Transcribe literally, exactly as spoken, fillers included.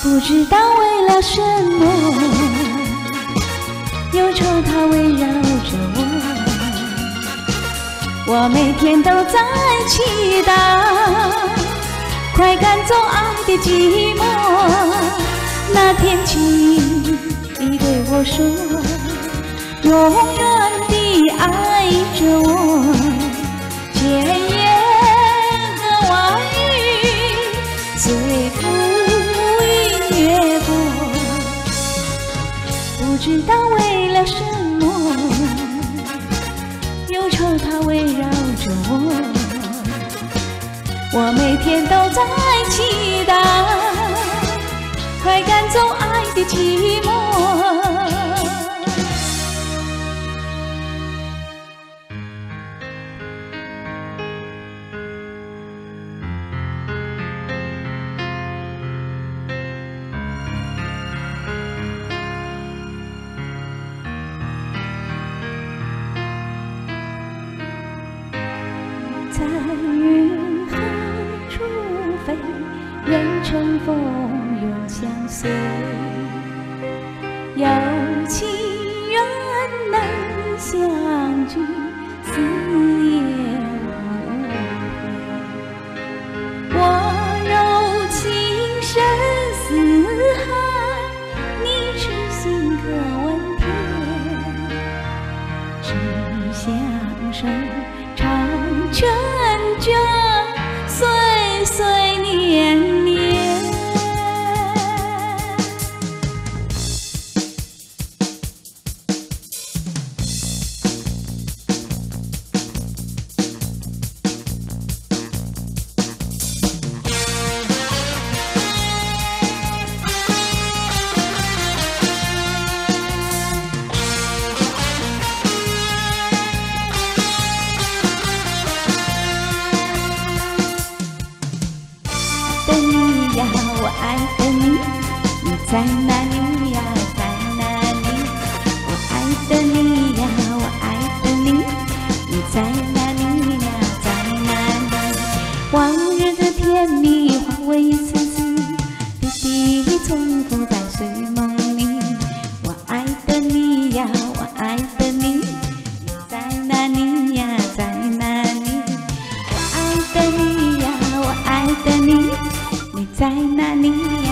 不知道为了什么，忧愁它围绕着我，我每天都在祈祷，快赶走爱的寂寞。那天起，你对我说，永远地爱着我，千言和万语随浮云越过，不知道为了什么，忧愁它围绕着我，我每天都在祈祷，快赶走爱的寂寞。在云海处飞，愿乘风永相随，有情愿能相聚，死也无悔。我柔情深似海，你痴心可问天，只相守长成就岁岁年年。的你呀，我爱的你，你在哪里呀？在哪里？我爱的你呀，我爱的你，你在哪里呀？在哪里？往日的甜蜜化为一丝丝滴滴重复在睡梦里。我爱的你呀，我爱的你，你在哪里呀？在哪里？我爱的你呀，我爱的你，你在哪里？